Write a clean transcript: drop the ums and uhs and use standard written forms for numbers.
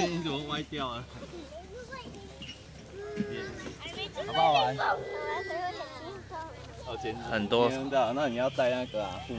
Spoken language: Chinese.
你怎么歪掉啊？ 好不好玩？ 很多。 那你要带那个啊。